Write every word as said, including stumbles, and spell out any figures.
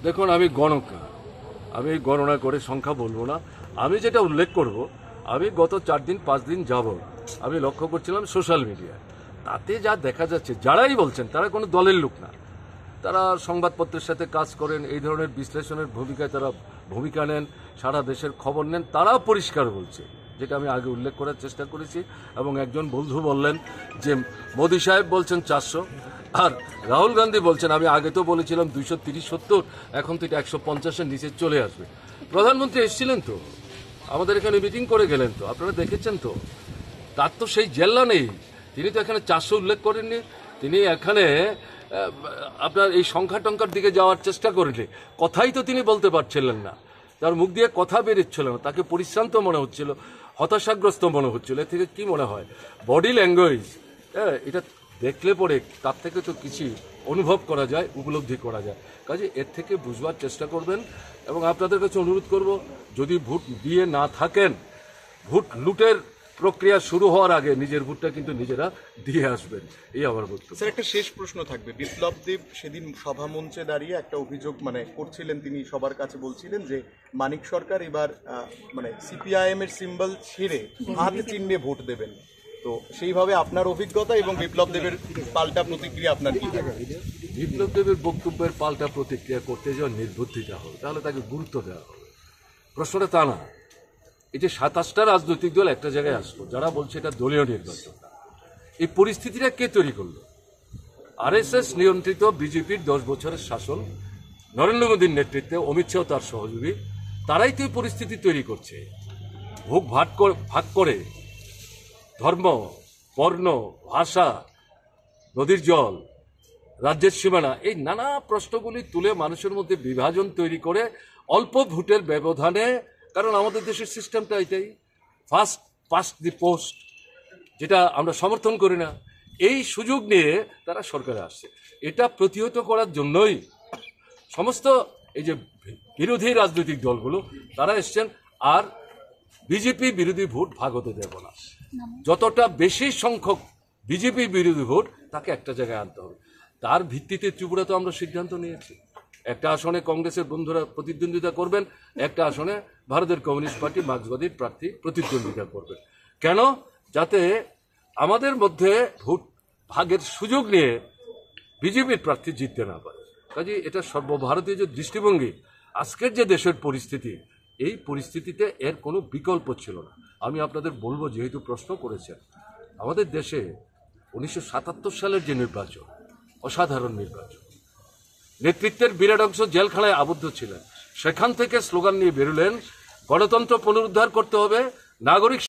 দেখুন, আমি গণক না, আমি গণনা করে সংখ্যা বলবো না। আমি যেটা উল্লেখ করব, আমি গত চার দিন পাঁচ দিন যাব আমি লক্ষ্য করছিলাম সোশ্যাল মিডিয়ায়, তাতে যা দেখা যাচ্ছে, যারাই বলছেন তারা কোনো দলের লোক না, তারা সংবাদপত্রের সাথে কাজ করেন, এই ধরনের বিশ্লেষণের ভূমিকায় তারা ভূমিকা নেন, সারা দেশের খবর নেন, তারাও পরিষ্কার বলছে, যেটা আমি আগে উল্লেখ করার চেষ্টা করেছি। এবং একজন বন্ধু বললেন যে মোদি সাহেব বলছেন চারশো, আর রাহুল গান্ধী বলছেন, আমি আগে তো বলেছিলাম দুইশো তিরিশ সত্তর, এখন তো এটা একশো পঞ্চাশের নিচে চলে আসবে। প্রধানমন্ত্রী এসেছিলেন তো, আমাদের এখানে মিটিং করে গেলেন তো, আপনারা দেখেছেন তো, তার তো সেই জেল্লা নেই। তিনি তো এখানে চারশো উল্লেখ করেননি, তিনি এখানে আপনার এই সংখ্যা টঙ্কার দিকে যাওয়ার চেষ্টা করেনি, কথাই তো তিনি বলতে পারছিলেন না, তার মুখ দিয়ে কথা বেরোচ্ছিল না, তাকে পরিশ্রান্ত মনে হচ্ছিল, হতাশাগ্রস্ত মনে হচ্ছিল। এর থেকে কি মনে হয় বডি ল্যাঙ্গুয়েজ, হ্যাঁ, এটা দেখলে পরে তার থেকে তো কিছু অনুভব করা যায়, উপলব্ধি করা যায়। কাজে এর থেকে বুঝবার চেষ্টা করবেন। এবং আপনাদের কাছে অনুরোধ করব, যদি ভোট দিয়ে না থাকেন, ভোট লুটের প্রক্রিয়া শুরু হওয়ার আগে নিজের ভোটটা কিন্তু নিজেরা দিয়ে আসবেন, এই আমার বক্তব্য। স্যার, একটা শেষ প্রশ্ন থাকবে। বিপ্লব দেব সেদিন সভা মঞ্চে দাঁড়িয়ে একটা অভিযোগ মানে করছিলেন, তিনি সবার কাছে বলছিলেন যে মানিক সরকার এবার মানে সিপিআইএম এর সিম্বল ছেড়ে হাত চিহ্নে ভোট দেবেন। তো সেইভাবে আপনার অভিজ্ঞতা এবং বিপ্লব দেবের পাল্টা প্রতিক্রিয়া আপনার কি থাকবে? বিপ্লব দেবের বক্তব্যের পাল্টা প্রতিক্রিয়া করতে যাওয়া নির্বুদ্ধিতা হবে, তাহলে তাকে গুরুত্ব দেওয়া হবে। প্রশ্নটা তা না, এই যে সাতাশটা রাজনৈতিক দল একটা জায়গায় আসলো, যারা বলছে এটা দলীয় নির্বাচন, এই পরিস্থিতিটা কে তৈরি করলো? আরএসএস নিয়ন্ত্রিত বিজেপির দশ বছরের শাসন, নরেন্দ্র মোদীর নেতৃত্বে, অমিত শাহ তার সহযোগী, তারাই তো এই পরিস্থিতি তৈরি করছে। ভোগ ভাগ ভাগ করে ধর্ম, বর্ণ, ভাষা, নদীর জল, রাজ্যের সীমানা, এই নানা প্রশ্নগুলি তুলে মানুষের মধ্যে বিভাজন তৈরি করে অল্প ভোটের ব্যবধানে, কারণ আমাদের দেশের সিস্টেমটা এটাই, ফার্স্ট পাস্ট দি পোস্ট, যেটা আমরা সমর্থন করি না, এই সুযোগ নিয়ে তারা সরকারে আসছে। এটা প্রতিহত করার জন্যই সমস্ত এই যে বিরোধী রাজনৈতিক দলগুলো তারা এসছেন। আর বিজেপি বিরোধী ভোট ভাগ হতে দেব না, যতটা বেশি সংখ্যক বিজেপি বিরোধী ভোট তাকে একটা জায়গায় আনতে হবে। তার ভিত্তিতে ত্রিপুরা তো আমরা সিদ্ধান্ত নিয়েছি, একটা আসনে কংগ্রেসের বন্ধুরা প্রতিদ্বন্দ্বিতা করবেন, একটা আসনে ভারতের কমিউনিস্ট পার্টি মার্ক্সবাদীর প্রার্থী প্রতিদ্বন্দ্বিতা করবেন। কেন? যাতে আমাদের মধ্যে ভোট ভাগের সুযোগ নিয়ে বিজেপির প্রার্থী জিততে না পারে। কাজে এটা সর্বভারতীয় যে দৃষ্টিভঙ্গি, আজকের যে দেশের পরিস্থিতি, এই পরিস্থিতিতে এর কোনো বিকল্প ছিল না। আমি আপনাদের বলবো, যেহেতু প্রশ্ন করেছেন, আমাদের দেশে উনিশশো সাতাত্তর সালের যে নির্বাচন, অসাধারণ নির্বাচন, নেতৃত্বের বিরাট অংশ জেলখানায় আবদ্ধ ছিলেন, সেখান থেকে স্লোগান নিয়ে বেরোলেন, গণতন্ত্র পুনরুদ্ধার করতে হবে, নাগরিক